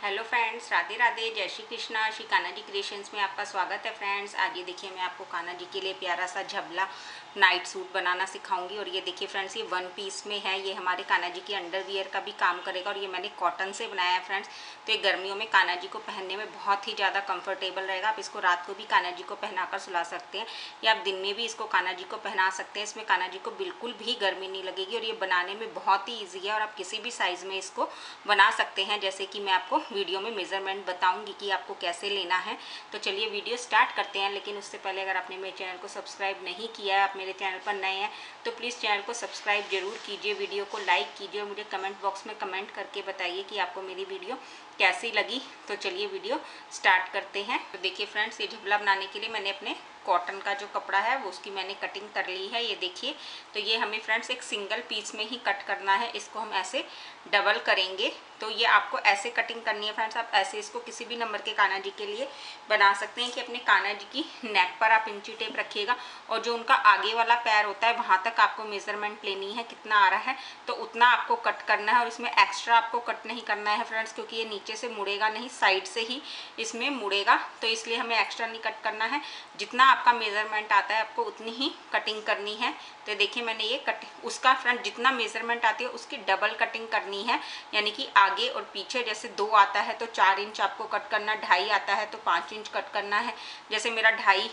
Hello friends, Radhe Radhe, जय Shri Krishna. Shri Kanha ji creations में आपका स्वागत है। फ्रेंड्स, आज ये देखिए मैं आपको कान्हा जी के लिए प्यारा सा झबला नाइट सूट बनाना सिखाऊंगी। और ये देखिए फ्रेंड्स, ये वन पीस में है। ये हमारे कान्हा जी की अंडरवियर का भी काम करेगा और ये मैंने कॉटन से बनाया है फ्रेंड्स। तो ये गर्मियों में कान्हा जी को पहनने में बहुत ही ज़्यादा कंफर्टेबल रहेगा। आप इसको रात को भी कान्हा जी को पहनाकर सुला सकते हैं या आप दिन में भी इसको कान्हा जी को पहना सकते हैं। इसमें कान्हा जी को बिल्कुल भी गर्मी नहीं लगेगी और ये बनाने में बहुत ही ईजी है और आप किसी भी साइज़ में इसको बना सकते हैं, जैसे कि मैं आपको वीडियो में मेजरमेंट बताऊंगी कि आपको कैसे लेना है। तो चलिए वीडियो स्टार्ट करते हैं। लेकिन उससे पहले अगर आपने मेरे चैनल को सब्सक्राइब नहीं किया है, आप मेरे चैनल पर नए हैं, तो प्लीज़ चैनल को सब्सक्राइब जरूर कीजिए, वीडियो को लाइक कीजिए और मुझे कमेंट बॉक्स में कमेंट करके बताइए कि आपको मेरी वीडियो कैसी लगी। तो चलिए वीडियो स्टार्ट करते हैं। तो देखिए फ्रेंड्स, ये झबला बनाने के लिए मैंने अपने कॉटन का जो कपड़ा है वो उसकी मैंने कटिंग कर ली है। ये देखिए, तो ये हमें फ्रेंड्स एक सिंगल पीस में ही कट करना है। इसको हम ऐसे डबल करेंगे। तो ये आपको ऐसे कटिंग करनी है फ्रेंड्स। आप ऐसे इसको किसी भी नंबर के कान्हा जी के लिए बना सकते हैं कि अपने कान्हा जी की नेक पर आप इंची टेप रखिएगा और जो उनका आगे वाला पैर होता है वहाँ तक आपको मेजरमेंट लेनी है, कितना आ रहा है तो उतना आपको कट करना है। और इसमें एक्स्ट्रा आपको कट नहीं करना है फ्रेंड्स, क्योंकि ये नीचे से मुड़ेगा नहीं, साइड से ही इसमें मुड़ेगा, तो इसलिए हमें एक्स्ट्रा नहीं कट करना है। जितना आपका मेजरमेंट आता है आपको उतनी ही कटिंग करनी है। तो देखिए मैंने ये उसका फ्रंट जितना मेजरमेंट आती है उसकी डबल कटिंग करनी है, यानी कि आगे और पीछे। जैसे 2 आता है तो 4 इंच आपको कट करना, 2.5 आता है तो 5 इंच कट करना है। जैसे मेरा 2.5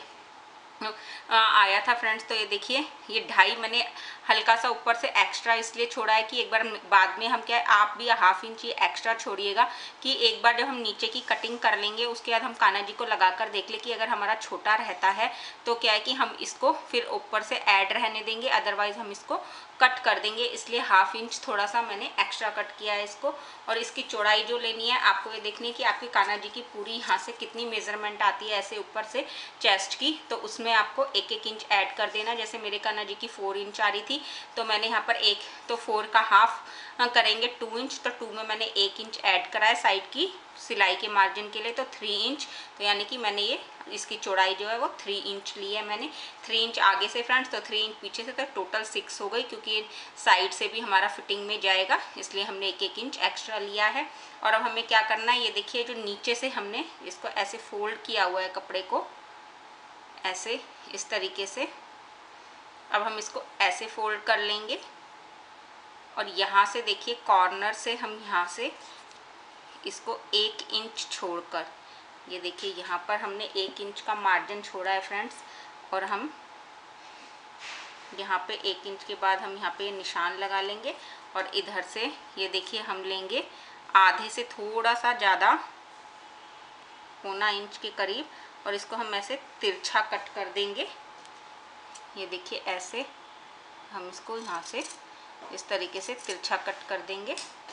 आया था फ्रेंड्स, तो ये देखिए ये 2.5 मैंने हल्का सा ऊपर से एक्स्ट्रा इसलिए छोड़ा है कि एक बार बाद में हम क्या है, आप भी हाफ इंच ये एक्स्ट्रा छोड़िएगा कि एक बार जब हम नीचे की कटिंग कर लेंगे उसके बाद हम कान्हा जी को लगाकर देख ले कि अगर हमारा छोटा रहता है तो क्या है कि हम इसको फिर ऊपर से ऐड रहने देंगे, अदरवाइज हम इसको कट कर देंगे। इसलिए हाफ इंच थोड़ा सा मैंने एक्स्ट्रा कट किया है इसको। और इसकी चौड़ाई जो लेनी है आपको ये देखनी है कि आपकी कान्हा जी की पूरी यहाँ से कितनी मेजरमेंट आती है ऐसे ऊपर से चेस्ट की, तो उसमें आपको 1-1 इंच ऐड कर देना। जैसे मेरे कान्हा जी की 4 इंच आ रही थी तो मैंने यहाँ पर एक तो 4 का हाफ करेंगे 2 इंच, तो 2 में मैंने 1 इंच ऐड करा है साइड की सिलाई के मार्जिन के लिए, तो 3 इंच। तो यानी कि मैंने ये इसकी चौड़ाई जो है वो 3 इंच ली है मैंने। 3 इंच आगे से फ्रेंड्स तो 3 इंच पीछे से, तो टोटल 6 हो गई, क्योंकि ये साइड से भी हमारा फिटिंग में जाएगा, इसलिए हमने 1-1 इंच एक्स्ट्रा लिया है। और अब हमें क्या करना है, ये देखिए जो नीचे से हमने इसको ऐसे फोल्ड किया हुआ है कपड़े को, ऐसे इस तरीके से। अब हम इसको ऐसे फोल्ड कर लेंगे और यहाँ से देखिए कॉर्नर से हम यहाँ से इसको 1 इंच छोड़कर, ये देखिए यहाँ पर हमने 1 इंच का मार्जिन छोड़ा है फ्रेंड्स। और हम यहाँ पे 1 इंच के बाद हम यहाँ पे निशान लगा लेंगे और इधर से ये देखिए हम लेंगे आधे से थोड़ा सा ज़्यादा, 1.25 इंच के करीब, और इसको हम ऐसे तिरछा कट कर देंगे। ये देखिए ऐसे हम इसको यहाँ से इस तरीके से तिरछा कट कर देंगे।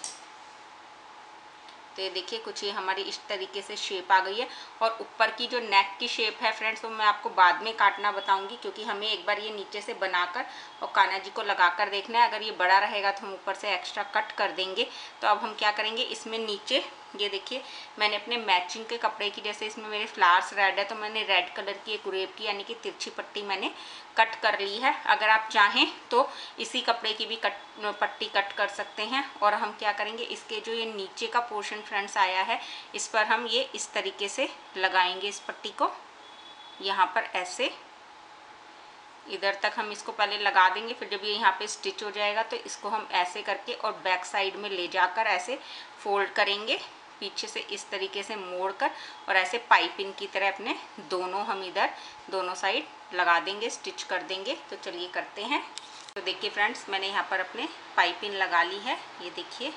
तो ये देखिए कुछ ये हमारी इस तरीके से शेप आ गई है। और ऊपर की जो नेक की शेप है फ्रेंड्स वो मैं आपको बाद में काटना बताऊंगी, क्योंकि हमें एक बार ये नीचे से बनाकर और कान्हा जी को लगाकर देखना है। अगर ये बड़ा रहेगा तो हम ऊपर से एक्स्ट्रा कट कर देंगे। तो अब हम क्या करेंगे, इसमें नीचे ये देखिए मैंने अपने मैचिंग के कपड़े की, जैसे इसमें मेरे फ्लावर्स रेड है तो मैंने रेड कलर की एक ग्रेप की यानी कि तिरछी पट्टी मैंने कट कर ली है। अगर आप चाहें तो इसी कपड़े की भी पट्टी कट कर सकते हैं। और हम क्या करेंगे, इसके जो ये नीचे का पोर्शन फ्रेंड्स आया है इस पर हम ये इस तरीके से लगाएंगे इस पट्टी को, यहाँ पर ऐसे इधर तक हम इसको पहले लगा देंगे। फिर जब ये यहाँ पे स्टिच हो जाएगा तो इसको हम ऐसे करके और बैक साइड में ले जाकर ऐसे फोल्ड करेंगे, पीछे से इस तरीके से मोड़कर, और ऐसे पाइपिंग की तरह अपने दोनों हम इधर दोनों साइड लगा देंगे, स्टिच कर देंगे। तो चलिए करते हैं। तो देखिए फ्रेंड्स मैंने यहाँ पर अपने पाइपिंग लगा ली है, ये देखिए।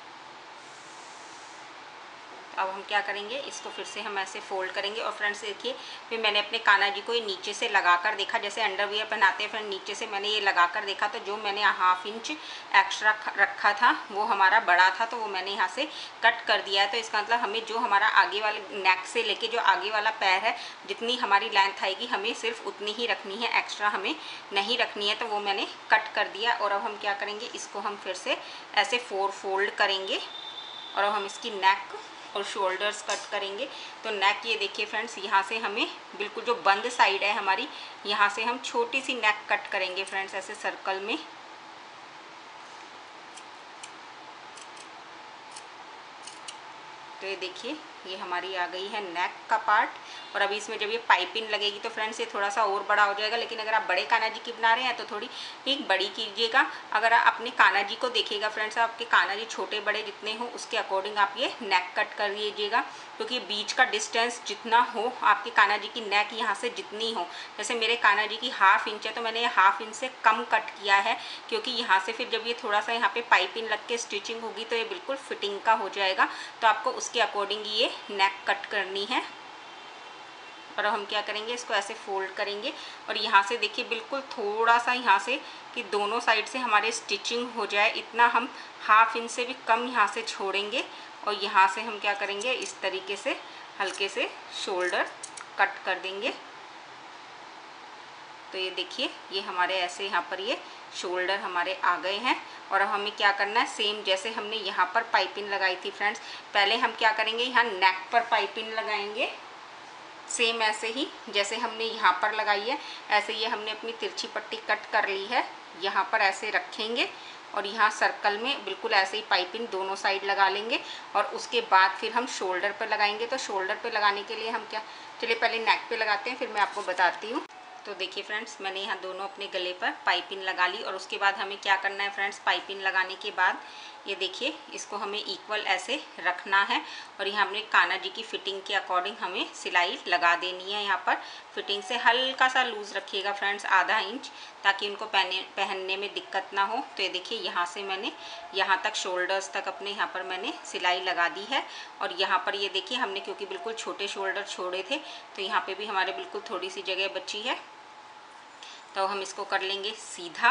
अब हम क्या करेंगे, इसको फिर से हम ऐसे फोल्ड करेंगे। और फ्रेंड्स देखिए फिर मैंने अपने कान्हा जी को ये नीचे से लगाकर देखा, जैसे अंडरवियर पहनाते हैं, फिर नीचे से मैंने ये लगाकर देखा तो जो मैंने हाफ इंच एक्स्ट्रा रखा था वो हमारा बड़ा था, तो वो मैंने यहाँ से कट कर दिया है। तो इसका मतलब हमें जो हमारा आगे वाले नेक से लेके जो आगे वाला पैर है जितनी हमारी लेंथ आएगी हमें सिर्फ उतनी ही रखनी है, एक्स्ट्रा हमें नहीं रखनी है। तो वो मैंने कट कर दिया। और अब हम क्या करेंगे, इसको हम फिर से ऐसे 4 फोल्ड करेंगे और अब हम इसकी नेक और शोल्डर्स कट करेंगे। तो नेक ये देखिए फ्रेंड्स, यहाँ से हमें बिल्कुल जो बंद साइड है हमारी, यहाँ से हम छोटी सी नेक कट करेंगे फ्रेंड्स ऐसे सर्कल में। तो ये देखिए ये हमारी आ गई है नेक का पार्ट। और अभी इसमें जब ये पाइपिंग लगेगी तो फ्रेंड्स ये थोड़ा सा और बड़ा हो जाएगा, लेकिन अगर आप बड़े कान्हा जी की बना रहे हैं तो थोड़ी एक बड़ी कीजिएगा। अगर आप अपने कान्हा जी को देखिएगा फ्रेंड्स, आपके कान्हा जी छोटे बड़े जितने हो उसके अकॉर्डिंग आप ये नेक कट कर लीजिएगा, क्योंकि बीच का डिस्टेंस जितना हो आपके कान्हा जी की नेक यहाँ से जितनी हो, जैसे मेरे कान्हा जी की 1/2 इंच है तो मैंने ये 1/2 इंच से कम कट किया है, क्योंकि यहाँ से फिर जब ये थोड़ा सा यहाँ पे पाइपिंग लग के स्टिचिंग होगी तो ये बिल्कुल फिटिंग का हो जाएगा। तो आपको उसके अकॉर्डिंग ये नेक कट करनी है। और हम क्या करेंगे, इसको ऐसे फोल्ड करेंगे और यहाँ से देखिए बिल्कुल थोड़ा सा यहाँ से कि दोनों साइड से हमारे स्टिचिंग हो जाए, इतना हम 1/2 इंच से भी कम यहाँ से छोड़ेंगे। और यहाँ से हम क्या करेंगे, इस तरीके से हल्के से शोल्डर कट कर देंगे। तो ये देखिए ये हमारे ऐसे यहाँ पर ये शोल्डर हमारे आ गए हैं। और अब हमें क्या करना है, सेम जैसे हमने यहाँ पर पाइपिंग लगाई थी फ्रेंड्स, पहले हम क्या करेंगे, यहाँ नेक पर पाइपिंग लगाएंगे। सेम ऐसे ही जैसे हमने यहाँ पर लगाई है, ऐसे ये हमने अपनी तिरछी पट्टी कट कर ली है, यहाँ पर ऐसे रखेंगे और यहाँ सर्कल में बिल्कुल ऐसे ही पाइपिंग दोनों साइड लगा लेंगे। और उसके बाद फिर हम शोल्डर पर लगाएंगे। तो शोल्डर पे लगाने के लिए हम क्या, चलिए पहले नेक पे लगाते हैं, फिर मैं आपको बताती हूँ। तो देखिए फ्रेंड्स मैंने यहाँ दोनों अपने गले पर पाइपिंग लगा ली। और उसके बाद हमें क्या करना है फ्रेंड्स, पाइपिंग लगाने के बाद ये देखिए इसको हमें इक्वल ऐसे रखना है। और यहाँ हमने कान्हा जी की फिटिंग के अकॉर्डिंग हमें सिलाई लगा देनी है। यहाँ पर फिटिंग से हल्का सा लूज़ रखिएगा फ्रेंड्स, आधा इंच, ताकि उनको पहनने में दिक्कत ना हो। तो ये देखिए यहाँ से मैंने यहाँ तक शोल्डर्स तक अपने यहाँ पर मैंने सिलाई लगा दी है। और यहाँ पर ये देखिए हमने क्योंकि बिल्कुल छोटे शोल्डर छोड़े थे तो यहाँ पे भी हमारे बिल्कुल थोड़ी सी जगह बची है, तो हम इसको कर लेंगे सीधा।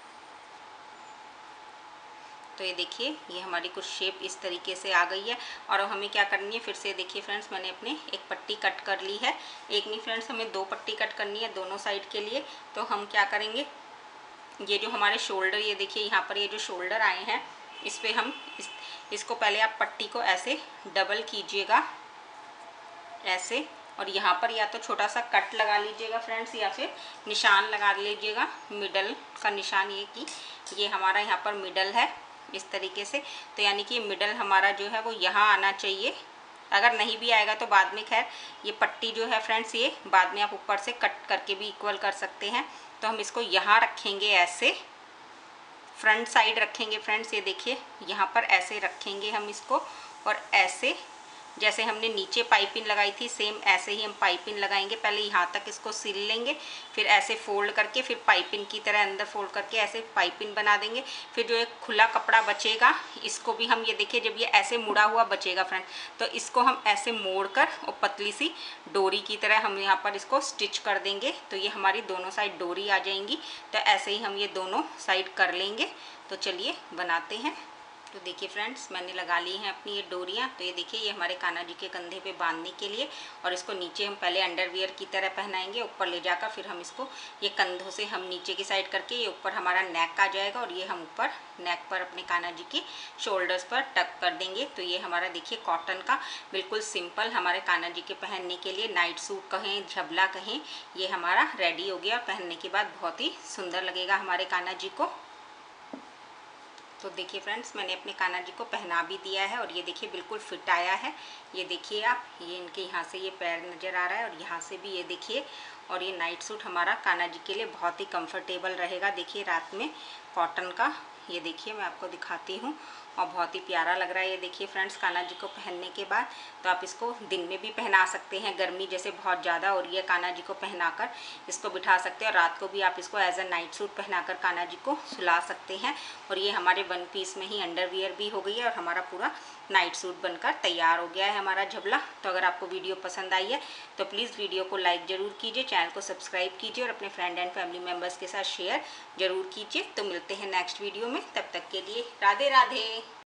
तो ये देखिए ये हमारी कुछ शेप इस तरीके से आ गई है। और अब हमें क्या करनी है, फिर से देखिए फ्रेंड्स मैंने अपने एक पट्टी कट कर ली है, एक नहीं फ्रेंड्स हमें 2 पट्टी कट करनी है दोनों साइड के लिए। तो हम क्या करेंगे, ये जो हमारे शोल्डर, ये देखिए यहाँ पर ये जो शोल्डर आए हैं इस पर हम इसको पहले आप पट्टी को ऐसे डबल कीजिएगा ऐसे। और यहाँ पर या तो छोटा सा कट लगा लीजिएगा फ्रेंड्स, या फिर निशान लगा लीजिएगा, मिडल का निशान, ये कि ये हमारा यहाँ पर मिडल है इस तरीके से। तो यानी कि मिडल हमारा जो है वो यहाँ आना चाहिए। अगर नहीं भी आएगा तो बाद में, खैर ये पट्टी जो है फ्रेंड्स ये बाद में आप ऊपर से कट करके भी इक्वल कर सकते हैं। तो हम इसको यहाँ रखेंगे ऐसे, फ्रंट साइड रखेंगे फ्रेंड्स, ये देखिए यहाँ पर ऐसे रखेंगे हम इसको। और ऐसे जैसे हमने नीचे पाइपिंग लगाई थी सेम ऐसे ही हम पाइपिंग लगाएंगे। पहले यहाँ तक इसको सिल लेंगे, फिर ऐसे फोल्ड करके फिर पाइपिंग की तरह अंदर फोल्ड करके ऐसे पाइपिंग बना देंगे। फिर जो एक खुला कपड़ा बचेगा इसको भी हम, ये देखिए जब ये ऐसे मुड़ा हुआ बचेगा फ्रेंड, तो इसको हम ऐसे मोड़कर और पतली सी डोरी की तरह हम यहाँ पर इसको स्टिच कर देंगे। तो ये हमारी दोनों साइड डोरी आ जाएंगी। तो ऐसे ही हम ये दोनों साइड कर लेंगे। तो चलिए बनाते हैं। तो देखिए फ्रेंड्स मैंने लगा ली हैं अपनी ये डोरियाँ। तो ये देखिए ये हमारे कान्हा जी के कंधे पे बांधने के लिए। और इसको नीचे हम पहले अंडरवियर की तरह पहनाएंगे, ऊपर ले जाकर फिर हम इसको ये कंधों से हम नीचे की साइड करके ये ऊपर हमारा नेक आ जाएगा। और ये हम ऊपर नेक पर अपने कान्हा जी की शोल्डर्स पर टक कर देंगे। तो ये हमारा देखिए कॉटन का बिल्कुल सिंपल हमारे कान्हा जी के पहनने के लिए नाइट सूट कहें, झबला कहें, ये हमारा रेडी हो गया। पहनने के बाद बहुत ही सुंदर लगेगा हमारे कान्हा जी को। तो देखिए फ्रेंड्स मैंने अपने कान्हा जी को पहना भी दिया है और ये देखिए बिल्कुल फिट आया है। ये देखिए आप, ये इनके यहाँ से ये पैर नज़र आ रहा है और यहाँ से भी ये देखिए। और ये नाइट सूट हमारा कान्हा जी के लिए बहुत ही कंफर्टेबल रहेगा। देखिए रात में कॉटन का, ये देखिए मैं आपको दिखाती हूँ और बहुत ही प्यारा लग रहा है। ये देखिए फ्रेंड्स कान्हा जी को पहनने के बाद तो आप इसको दिन में भी पहना सकते हैं, गर्मी जैसे बहुत ज़्यादा हो रही है कान्हा जी को पहनाकर इसको बिठा सकते हैं। और रात को भी आप इसको एज अ नाइट सूट पहनाकर कान्हा जी को सुला सकते हैं। और ये हमारे 1 पीस में ही अंडरवियर भी हो गई है और हमारा पूरा नाइट सूट बनकर तैयार हो गया है हमारा झबला। तो अगर आपको वीडियो पसंद आई है तो प्लीज़ वीडियो को लाइक ज़रूर कीजिए, चैनल को सब्सक्राइब कीजिए और अपने फ्रेंड एंड फैमिली मेम्बर्स के साथ शेयर ज़रूर कीजिए। तो मिलते हैं नेक्स्ट वीडियो में, तब तक के लिए राधे राधे।